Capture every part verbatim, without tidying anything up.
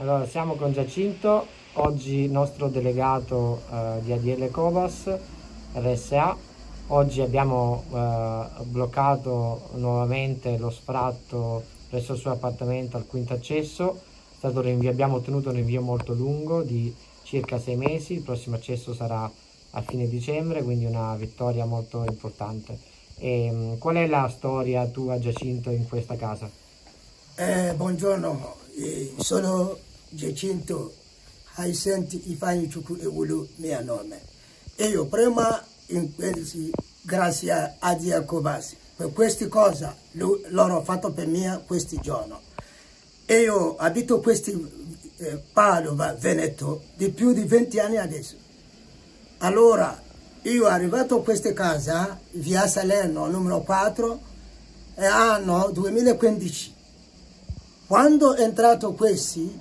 Allora, siamo con Giacinto, oggi nostro delegato eh, di A D L Cobas R S A. Oggi abbiamo eh, bloccato nuovamente lo sfratto presso il suo appartamento al quinto accesso. È stato rinvio, abbiamo ottenuto un rinvio molto lungo di circa sei mesi, il prossimo accesso sarà a fine dicembre, quindi una vittoria molto importante. E, qual è la storia tua, Giacinto, in questa casa? Eh, buongiorno, eh, sono Giacinto, hai sentito i fai ciucù e ulu mio nome. E io prima, in questi, grazie a A D L Cobas, per queste cose loro hanno fatto per me questi giorni. E io abito questi eh, Padova, Veneto, di più di venti anni adesso. Allora, io arrivato a questa casa, via Salerno, numero quattro, è anno duemilaquindici. Quando è entrato questi,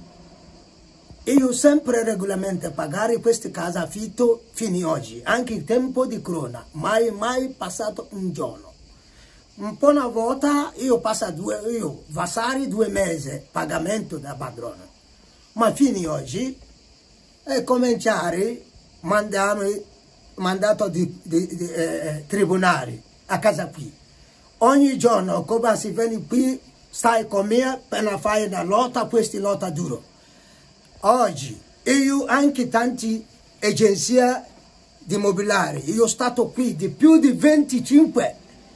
io sempre regolarmente pagare questa casa affitto fino ad oggi, anche in tempo di corona, mai mai passato un giorno. Un po' una volta io passo due, io vasari due mesi pagamento da padrone, ma fino ad oggi è cominciare mandare mandato di, di, di eh, tribunali a casa qui. Ogni giorno come si viene qui, stai con me per fare una lotta, questa lotta duro. Oggi io anche tante agenzie di immobiliari, io sono stato qui di più di venticinque,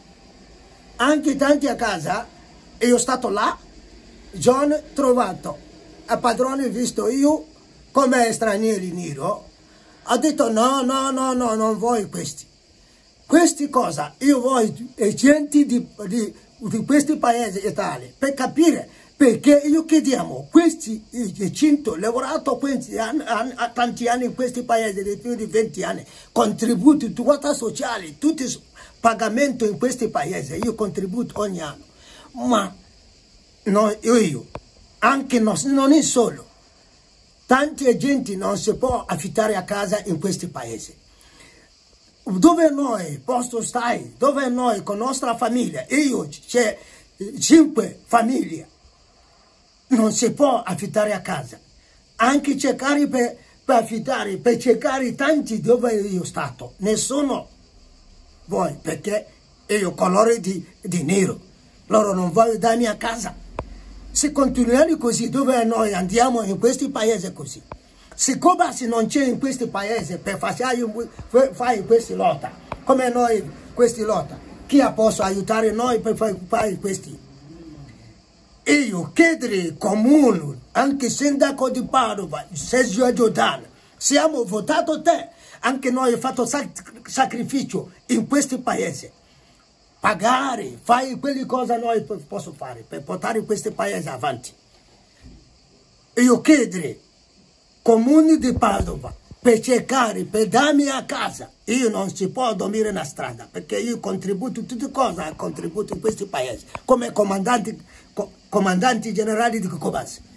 anche tanti a casa, e io sono stato là, John trovato, a padrone visto io come stranieri nero, ha detto no, no, no, no, non vuoi questi. Questi cosa? Io voglio gente di, di, di questi paesi Italia per capire perché io chiediamo questi Giacinto lavorato questi anni, anni, tanti anni in questi paesi di più di venti anni, contributi, quota sociale, tutti pagamento in questi paesi, io contributo ogni anno, ma no, io, io anche no, non è solo. Tanti gente non si può affittare a casa in questi paesi. Dove noi posto stai? Dove noi con la nostra famiglia? Io c'è cinque famiglie. Non si può affittare a casa. Anche cercare per, per affittare, per cercare tanti dove io sono stato. Nessuno vuoi, perché io colore di, di nero. Loro non vogliono darmi a casa. Se continuiamo così, dove noi andiamo in questi paesi così? Siccome se non c'è in questi paesi per fare, fare queste lotte, come noi queste lotte, chi posso aiutare noi per fare questi? Io chiederei comune, anche sindaco di Padova, Sergio Giordano, siamo votato te, anche noi abbiamo fatto sac sacrificio in questi paesi. Pagare, fare quelle cose noi posso fare per portare questo paese avanti. Io chiederei comune di Padova per cercare, per darmi a casa. Io non si può dormire nella strada perché io contributo tutte cose, contributo in questi paesi come comandanti, co comandanti generali di Cobas.